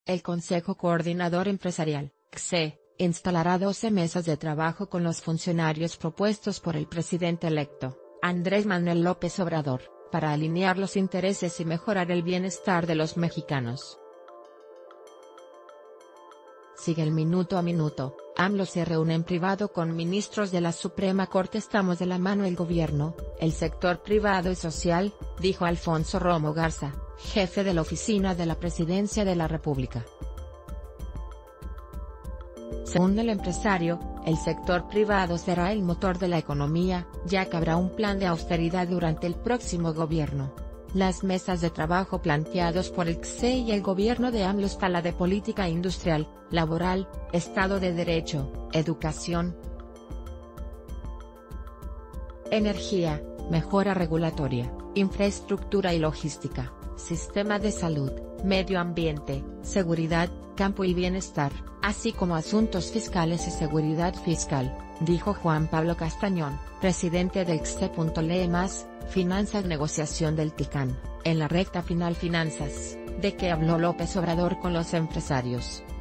El Consejo Coordinador Empresarial, CCE, instalará 12 mesas de trabajo con los funcionarios propuestos por el presidente electo, Andrés Manuel López Obrador, para alinear los intereses y mejorar el bienestar de los mexicanos. Sigue el minuto a minuto. AMLO se reúne en privado con ministros de la Suprema Corte. Estamos de la mano el gobierno, el sector privado y social, dijo Alfonso Romo Garza, jefe de la Oficina de la Presidencia de la República. Según el empresario, el sector privado será el motor de la economía, ya que habrá un plan de austeridad durante el próximo gobierno. Las mesas de trabajo planteados por el CCE y el gobierno de AMLO está la de política industrial, laboral, Estado de Derecho, educación, energía, mejora regulatoria, infraestructura y logística, sistema de salud, medio ambiente, seguridad, campo y bienestar, así como asuntos fiscales y seguridad fiscal, dijo Juan Pablo Castañón, presidente del CCE. Lee más, Finanzas. Negociación del TICAN, en la recta final. Finanzas, ¿de qué habló López Obrador con los empresarios?